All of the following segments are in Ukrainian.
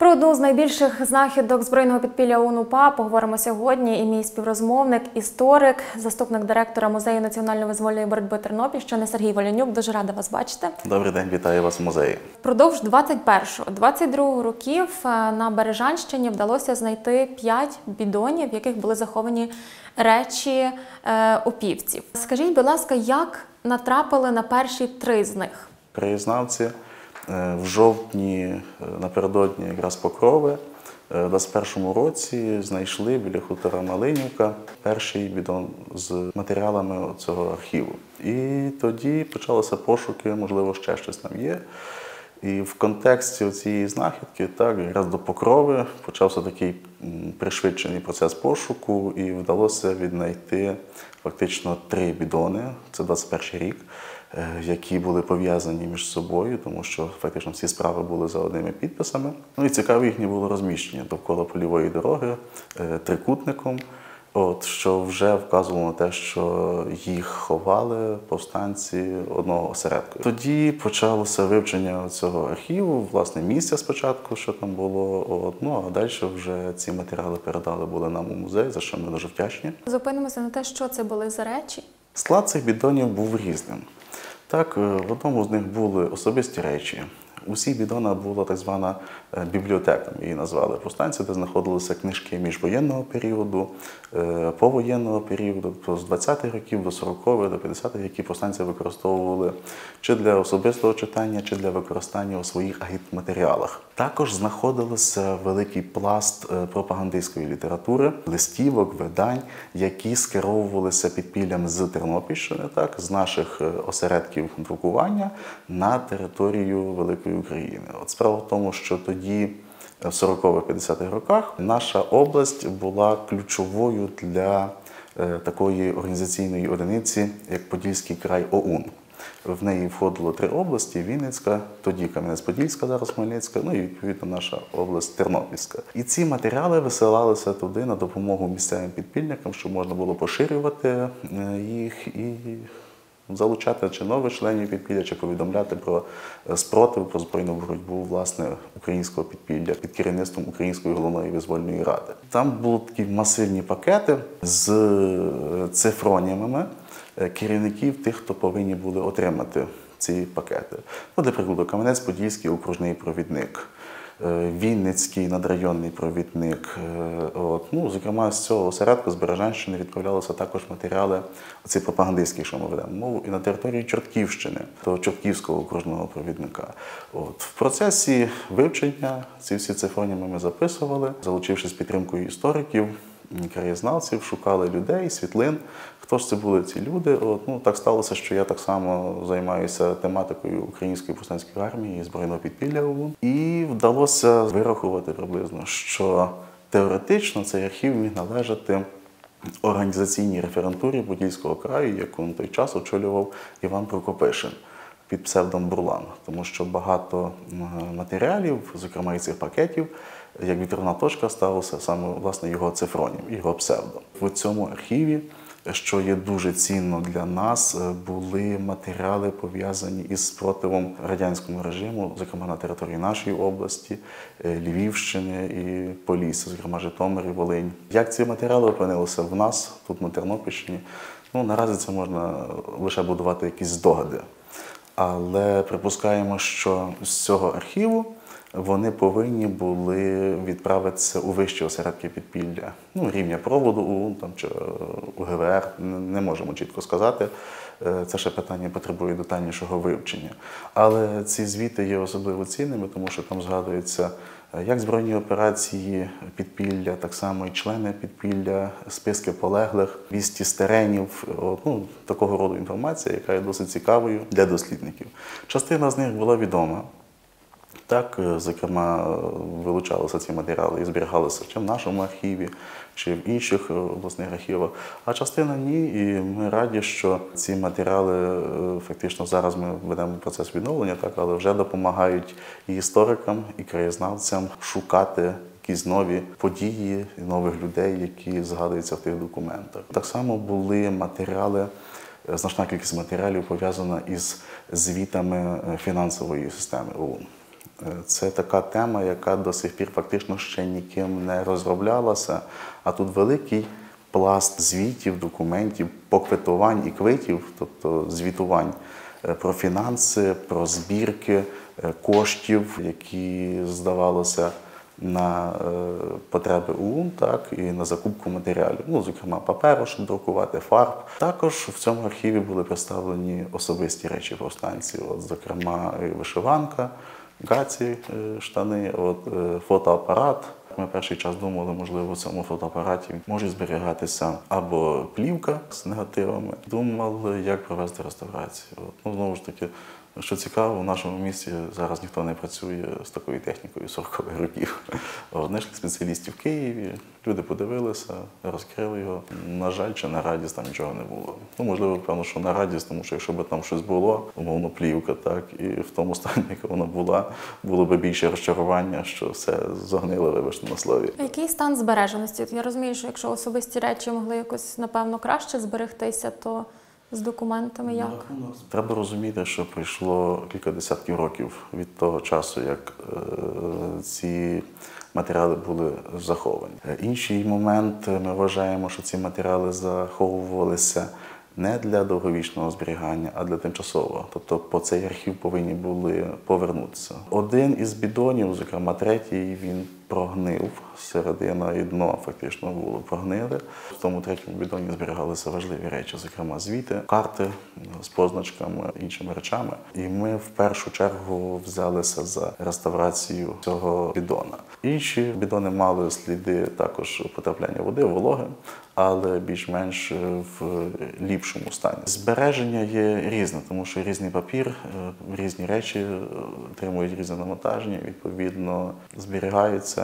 Про одну з найбільших знахідок збройного підпілля ОУН-УПА поговоримо сьогодні. І мій співрозмовник, історик, заступник директора Музею національно-визвольної боротьби Тернопільщини Сергій Волянюк. Дуже рада вас бачити. Добрий день, вітаю вас в музеї. Впродовж 21-22 років на Бережанщині вдалося знайти 5 бідонів, в яких були заховані речі опівців. Скажіть, будь ласка, як натрапили на перші 3 з них? Краєзнавці в жовтні, напередодні якраз Покрови, в 21-му році знайшли біля хутора Малинівка перший бідон з матеріалами цього архіву. І тоді почалися пошуки, можливо, ще щось там є. І в контексті цієї знахідки, так, якраз до Покрови почався такий пришвидшений процес пошуку, і вдалося віднайти фактично 3 бідони, це 21-й рік, які були пов'язані між собою, тому що фактично всі справи були за одними підписами. Ну і цікаво, їхнє було розміщення довкола польової дороги, трикутником, що вже вказувало на те, що їх ховали повстанці одного осередку. Тоді почалося вивчення цього архіву, власне, місця спочатку, що там було, а далі вже ці матеріали передали були нам у музей, за що ми дуже вдячні. Зупинимося на те, що це були за речі. Склад цих бідонів був різним. Так, в одному з них були особисті речі. У всіх бідонах була так звана бібліотека, її назвали повстанці, де знаходилися книжки міжвоєнного періоду, повоєнного періоду, тобто з 20-х років до 40-х, до 50-х, які повстанці використовували чи для особистого читання, чи для використання у своїх агітматеріалах. Також знаходилося великий пласт пропагандистської літератури, листівок, видань, які скеровувалися підпіллям з Тернопільщини, так, з наших осередків друкування на територію Великої України. Справа в тому, що тоді, в 40-50-х роках, наша область була ключовою для такої організаційної одиниці, як Подільський край ОУН. В неї входило 3 області – Вінницька, тоді Кам'янець-Подільська, зараз Хмельницька, і відповідно наша область Тернопільська. І ці матеріали висилалися туди на допомогу місцевим підпільникам, щоб можна було поширювати їх і залучати чи нових членів підпілля, чи повідомляти про спротив, про збройну боротьбу, власне, українського підпілля під керівництвом Української головної визвольної ради. Там були такі масивні пакети з цифронімами керівників тих, хто повинні були отримати ці пакети. Для прикладу, Кам'янець-Подільський окружний провідник, Вінницький надрайонний провідник. Зокрема, з цього осередку, з Бережанщини, відправлялися також матеріали, ці пропагандистські, що ми ведемо мову, і на території Чортківщини, того Чортківського окружного провідника. В процесі вивчення ці всі цифроніми ми записували, залучившись підтримкою істориків, краєзнавців, шукали людей, світлин. Хто ж це були ці люди? Так сталося, що я так само займаюся тематикою Української повстанської армії і збройного підпілля ОУН. І вдалося вирахувати приблизно, що теоретично цей архів міг належати організаційній референтурі Подільського краю, яку на той час очолював Іван Прокопишин під псевдом Бурлан. Тому що багато матеріалів, зокрема і цих пакетів, як відправна точка ставився саме, власне, його цифронім, його псевдо. В цьому архіві, що є дуже цінно для нас, були матеріали, пов'язані із спротивом радянському режиму, зокрема на території нашої області, Львівщини і Полісся, зокрема Житомир і Волинь. Як ці матеріали опинилися в нас, тут на Тернопільщині, наразі це можна лише будувати якісь здогади. Але припускаємо, що з цього архіву вони повинні були відправитися у вищі осередки підпілля. Рівня проводу ОУН чи УГВР, не можемо чітко сказати. Це ще питання потребує детальнішого вивчення. Але ці звіти є особливо цінними, тому що там згадуються як збройні операції підпілля, так само і члени підпілля, списки полеглих, вісті з теренів, такого роду інформація, яка є досить цікавою для дослідників. Частина з них була відома. Так, зокрема, вилучалися ці матеріали і зберігалися чи в нашому архіві, чи в інших обласних архівах, а частина ні. І ми раді, що ці матеріали, фактично зараз ми ведемо процес відновлення, але вже допомагають і історикам, і краєзнавцям шукати якісь нові події, нових людей, які згадуються в тих документах. Так само були матеріали, значна кількість матеріалів пов'язана із звітами фінансової системи ОУН. Це така тема, яка до сих пір фактично ще ніким не розроблялася, а тут великий пласт звітів, документів, поквитувань і квитів, тобто звітувань про фінанси, про збірки коштів, які здавалося на потреби ОУН, так, і на закупку матеріалів, ну, зокрема паперу, щоб друкувати, фарб. Також в цьому архіві були представлені особисті речі повстанців, от, зокрема вишиванка, гаці, штани, фотоапарат. Ми перший час думали, можливо, в цьому фотоапараті може зберігатися або плівка з негативами. Думали, як провести реставрацію. Ну, знову ж таки, що цікаво, в нашому місті зараз ніхто не працює з такою технікою 40-х років. Знайшли спеціалістів в Києві, люди подивилися, розкрили його. На жаль, чи на радість там нічого не було. Ну, можливо, певно, що на радість, тому що якщо б там щось було, умовно плівка, так, і в тому стані, яка вона була, було б більше розчарування, що все зогнило, вибачте на слові. А який стан збереженості? Я розумію, що якщо особисті речі могли якось, напевно, краще зберегтися, то з документами як? Треба розуміти, що пройшло кілька десятків років від того часу, як ці матеріали були заховані. Інший момент, ми вважаємо, що ці матеріали заховувалися не для довговічного зберігання, а для тимчасового. Тобто по цей архів повинні були повернутися. Один із бідонів, зокрема третій, він прогнив, середина і дно фактично було прогнили. В тому третьому бідоні зберігалися важливі речі, зокрема звіти, карти з позначками, іншими речами. І ми в першу чергу взялися за реставрацію цього бідона. Інші бідони мали сліди також потрапляння води, вологи, але більш-менш в ліпшому стані. Збереження є різне, тому що різний папір, різні речі отримують різне навантаження, відповідно зберігаються,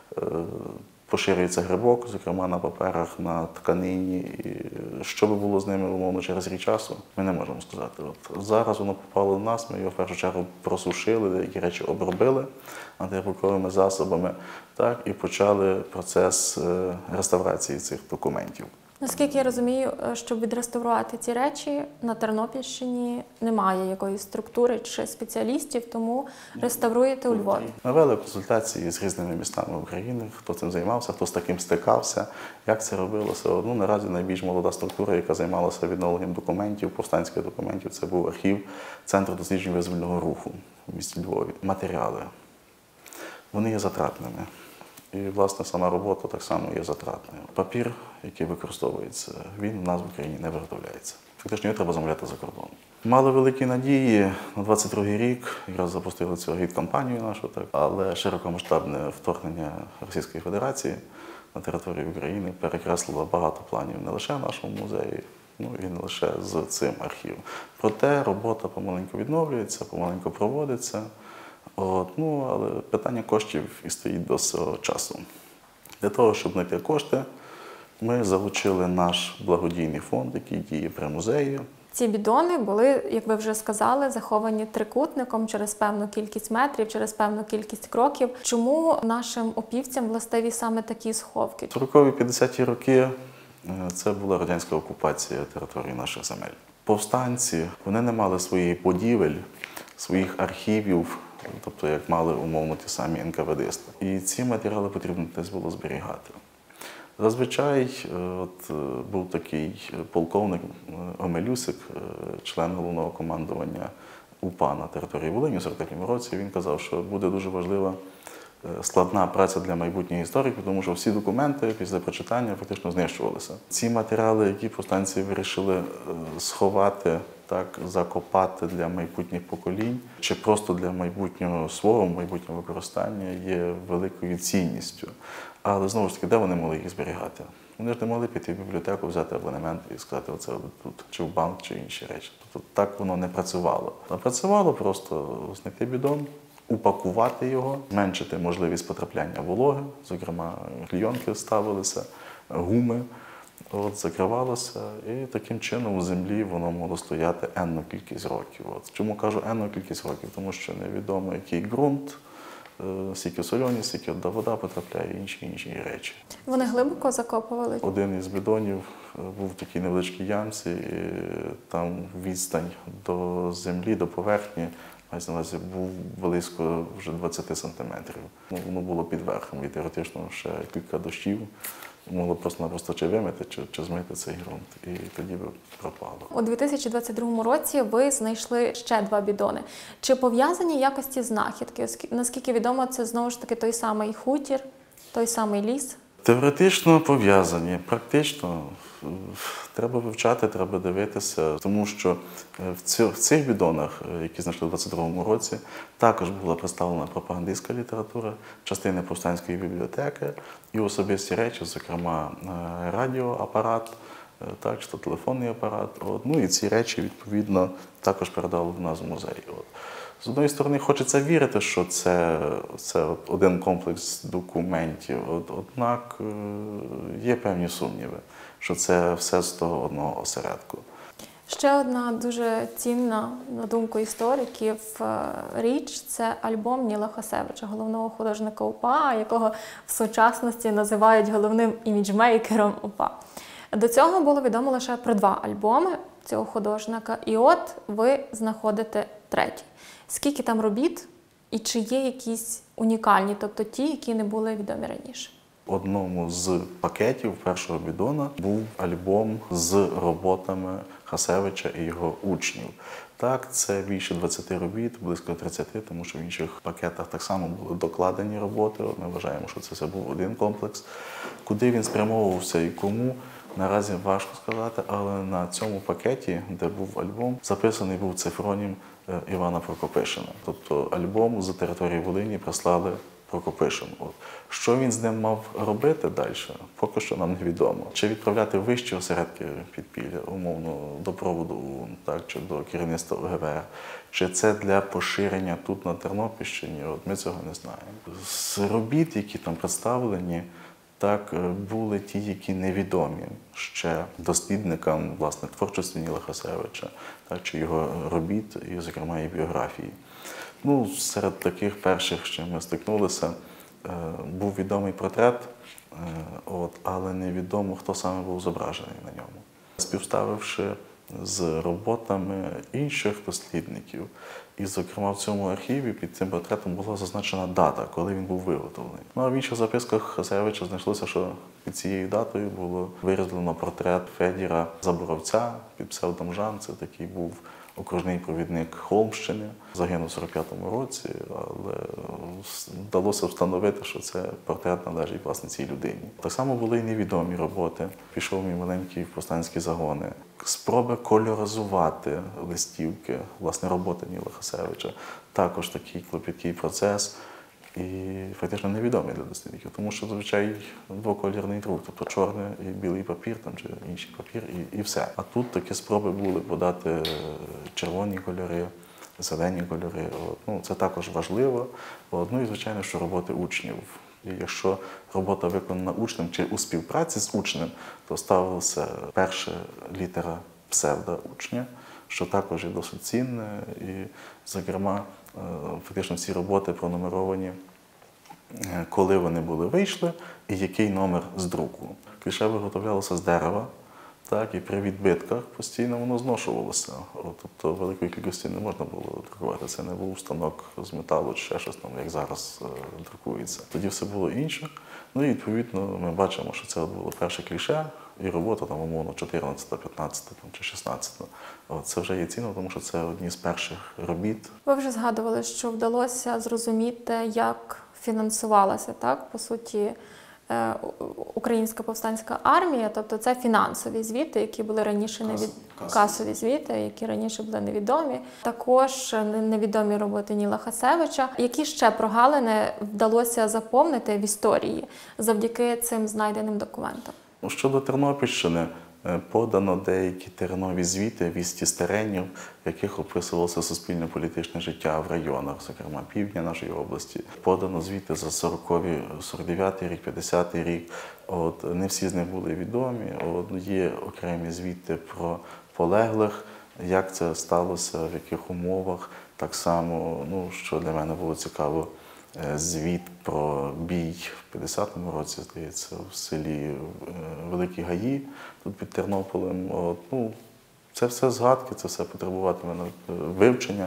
поширюється грибок, зокрема на паперах, на тканині. І що би було з ними, умовно, через рік часу, ми не можемо сказати. От зараз воно попало до нас, ми його в першу чергу просушили, деякі речі обробили антигрибковими засобами, так, і почали процес реставрації цих документів. Наскільки я розумію, щоб відреставрувати ці речі, на Тернопільщині немає якоїсь структури чи спеціалістів, тому реставруєте у Львові. Ми вели консультації з різними містами України, хто цим займався, хто з таким стикався, як це робилося. Ну, наразі найбільш молода структура, яка займалася відновленням документів, повстанських документів, це був архів Центру досліджень визвольного руху в місті Львові. Матеріали. Вони є затратними. І, власне, сама робота так само є затратною. Папір, який використовується, він в нас в Україні не виготовляється. Фактично, його треба замовляти за кордоном. Мали великі надії на 22-й рік, якраз запустили цю агіт-кампанію нашу, так, але широкомасштабне вторгнення Російської Федерації на територію України перекреслило багато планів не лише в нашому музеї, ну і не лише з цим архівом. Проте робота помаленьку відновлюється, помаленьку проводиться. Але питання коштів і стоїть до цього часу. Для того, щоб знайти кошти, ми залучили наш благодійний фонд, який діє при музеї. Ці бідони були, як ви вже сказали, заховані трикутником через певну кількість метрів, через певну кількість кроків. Чому нашим опівцям властиві саме такі сховки? 40-50-ті роки це була радянська окупація території наших земель. Повстанці, вони не мали своїх будівель, своїх архівів, тобто як мали умовно ті самі НКВД-сти. І ці матеріали потрібно десь було зберігати. Зазвичай був такий полковник Омелюсик, член головного командування УПА на території Волині у 43-му році. Він казав, що буде дуже важлива складна праця для майбутніх істориків, тому що всі документи після прочитання фактично знищувалися. Ці матеріали, які повстанці вирішили сховати, так, закопати для майбутніх поколінь, чи просто для майбутнього свого, майбутнього використання, є великою цінністю. Але, знову ж таки, де вони могли їх зберігати? Вони ж не могли піти в бібліотеку, взяти абонемент і сказати, оце тут, чи в банк, чи інші речі. Тобто так воно не працювало. А працювало просто знайти бідон, упакувати його, зменшити можливість потрапляння вологи, зокрема, клійонки ставилися, гуми, закривалося, і таким чином у землі воно могло стояти енну кількість років. Чому кажу енну кількість років? Тому що невідомо, який ґрунт, скільки сольоність, скільки вода потрапляє, інші речі. Вони глибоко закопували? Один із бідонів був в такій невеличкій ямці, і там відстань до землі, до поверхні мається на увазі, був близько вже 20 сантиметрів. Ну, воно було під верхом, і теоретично ще кілька дощів могло просто-напросто чи вимити, чи змити цей ґрунт, і тоді б пропало. У 2022 році ви знайшли ще 2 бідони. Чи пов'язані якості знахідки? Наскільки відомо, це знову ж таки той самий хутір, той самий ліс? Теоретично пов'язані, практично треба вивчати, треба дивитися, тому що в цих бідонах, які знайшли у 2022 році, також була представлена пропагандистська література, частини повстанської бібліотеки і особисті речі, зокрема радіоапарат, так, чи то телефонний апарат. Ну і ці речі, відповідно, також передали в нас в музей. З однієї сторони, хочеться вірити, що це один комплекс документів, однак є певні сумніви, що це все з того одного осередку. Ще одна дуже цінна, на думку істориків, річ – це альбом Ніла Хасевича, головного художника УПА, якого в сучасності називають головним іміджмейкером УПА. До цього було відомо лише про 2 альбоми цього художника, і от ви знаходите 3-й. Скільки там робіт і чи є якісь унікальні, тобто ті, які не були відомі раніше? В одному з пакетів першого бідона був альбом з роботами Хасевича і його учнів. Так, це більше 20 робіт, близько 30, тому що в інших пакетах так само були докладені роботи. Ми вважаємо, що це все був один комплекс. Куди він спрямовувався і кому, наразі важко сказати, але на цьому пакеті, де був альбом, записаний був цифронім Івана Прокопишина. Тобто альбом з території Волині прислали Прокопишин. Що він з ним мав робити далі, поки що нам невідомо. Чи відправляти вищі осередки підпілля, умовно, до проводу ОУН, так, чи до керівництва ОГВР, чи це для поширення тут на Тернопільщині, ми цього не знаємо. З робіт, які там представлені, так, були ті, які невідомі ще дослідникам, власне, творчості Ніла Хасевича, так, чи його робіт, і, зокрема, і біографії. Ну, серед таких перших, з чим ми стикнулися, був відомий портрет, але невідомо, хто саме був зображений на ньому. Співставивши з роботами інших дослідників, і, зокрема, в цьому архіві під цим портретом була зазначена дата, коли він був виготовлений. Ну, а в інших записках Хасевича знайшлося, що під цією датою було вирізблено портрет Федіра Заборовця під псевдом Жан. Це такий був окружний провідник Холмщини, загинув у 45-му році, але вдалося встановити, що це портрет належить власне цій людині. Так само були і невідомі роботи. Пішов мій маленький в повстанські загони. Спроби кольоризувати листівки, власне, роботи Ніла Хасевича. Також такий клопіткий процес. І фактично невідомий для дослідників, тому що, зазвичай, двоколірний друк, тобто чорний і білий папір, там, чи інший папір, і все. А тут такі спроби були подати червоні кольори, зелені кольори. Ну, це також важливо. Ну і, звичайно, що роботи учнів. І якщо робота виконана учнем чи у співпраці з учнем, то ставилася перша літера псевдо учня, що також є досить цінне. І, зокрема, фактично всі роботи пронумеровані, коли вони вийшли і який номер з друку. Кліше виготовлялося з дерева, так, і при відбитках постійно воно зношувалося. Тобто великої кількості не можна було друкувати. Це не був станок з металу чи ще щось, там, як зараз друкується. Тоді все було інше. Ну і, відповідно, ми бачимо, що це було перше кліше, і робота, там, умовно, 14, 15 там, чи 16. Це вже є цінно, тому що це одні з перших робіт. Ви вже згадували, що вдалося зрозуміти, як фінансувалася, так, по суті, Українська повстанська армія, тобто це фінансові звіти, які були раніше касові звіти, які раніше були невідомі. Також невідомі роботи Ніла Хасевича. Які ще прогалини вдалося заповнити в історії завдяки цим знайденим документам? Щодо Тернопільщини, подано деякі тернові звіти вісті-стеренів, в яких описувалося суспільно-політичне життя в районах, зокрема півдня нашої області. Подано звіти за 49-й рік, 50-й рік. Не всі з них були відомі. Є окремі звіти про полеглих, як це сталося, в яких умовах. Так само, що для мене було цікаво, звіт про бій в 50-му році, здається, в селі Великі Гаї, тут під Тернополем. Це все згадки, це все потребуватиме вивчення.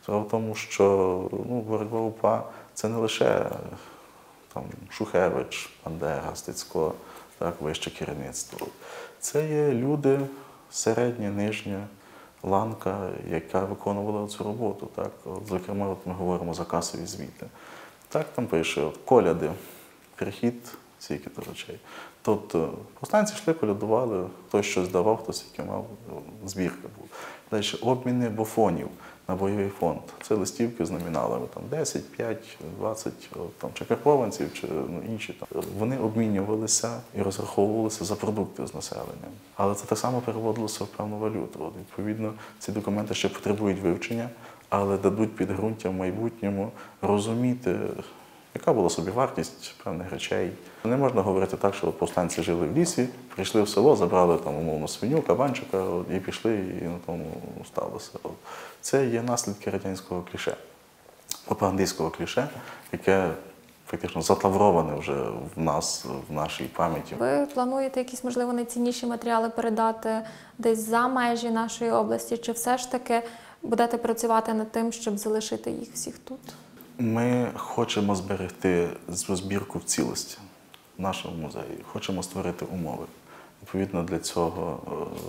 Справа в тому, що боротьба УПА – це не лише там, Шухевич, Бандера, Стецько, так, вище керівництво. Це є люди, середня, нижня ланка, яка виконувала цю роботу. Так. Зокрема, ми говоримо за касові звіти. Так там пише, коляди, перехід стільки-то речей. Тобто повстанці йшли, колядували, хтось щось давав, хтось який мав, збірка була. Далі обміни бофонів на бойовий фонд. Це листівки з номіналами там, 10, 5, 20 там, чи карпованців, чи інші. Там. Вони обмінювалися і розраховувалися за продукти з населенням. Але це так само переводилося в певну валюту. От, відповідно, ці документи ще потребують вивчення, але дадуть підґрунтя в майбутньому розуміти, яка була собівартість певних речей. Не можна говорити так, що повстанці жили в лісі, прийшли в село, забрали там, умовно, свиню, кабанчика і пішли, і на тому сталося. Це є наслідки радянського кліше, пропагандистського кліше, яке фактично затавроване вже в нас, в нашій пам'яті. Ви плануєте якісь, можливо, найцінніші матеріали передати десь за межі нашої області, чи все ж таки будете працювати над тим, щоб залишити їх всіх тут? Ми хочемо зберегти цю збірку в цілості в нашому музеї. Хочемо створити умови. Відповідно, для цього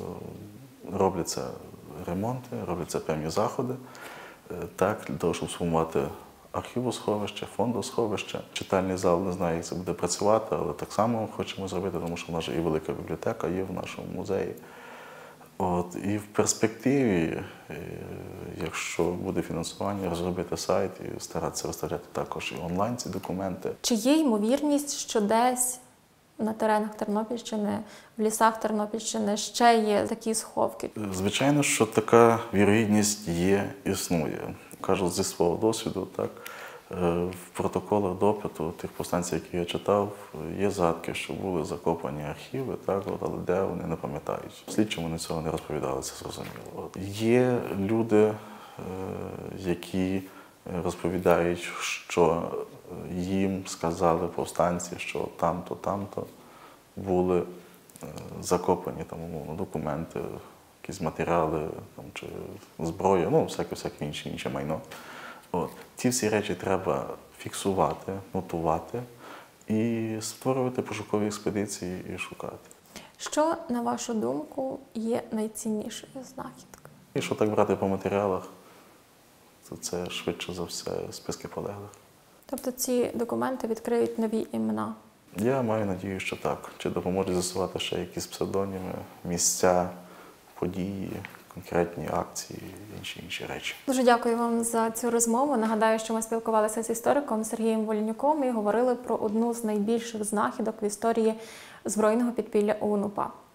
робляться ремонти, робляться певні заходи, так, для того, щоб сформувати архівосховище, фондосховище. Читальний зал, не знаю, як це буде працювати, але так само хочемо зробити, тому що в нас же і велика бібліотека є в нашому музеї. От, і в перспективі, якщо буде фінансування, розробити сайт і старатися виставляти також і онлайн ці документи. Чи є ймовірність, що десь на теренах Тернопільщини, в лісах Тернопільщини ще є такі сховки? Звичайно, що така вірогідність є, існує. Кажу зі свого досвіду, так, в протоколах допиту тих повстанців, які я читав, є згадки, що були закопані архіви, так, але де вони не пам'ятають. Слідчим вони цього не розповідали, це зрозуміло. Є люди, які розповідають, що їм сказали повстанці, що там-то, там-то були закопані там, умовно, документи, якісь матеріали там, чи зброя, всяке інше майно. От. Ці всі речі треба фіксувати, нотувати і створювати пошукові експедиції і шукати. Що, на вашу думку, є найціннішою знахідкою? Якщо так брати по матеріалах, то це швидше за все списки полеглих. Тобто ці документи відкриють нові імена? Я маю надію, що так. Чи допоможуть з'ясувати ще якісь псевдоніми, місця, події, конкретні акції і інші речі. Дуже дякую вам за цю розмову. Нагадаю, що ми спілкувалися з істориком Сергієм Волінюком і говорили про одну з найбільших знахідок в історії збройного підпілля ОУН-УПА.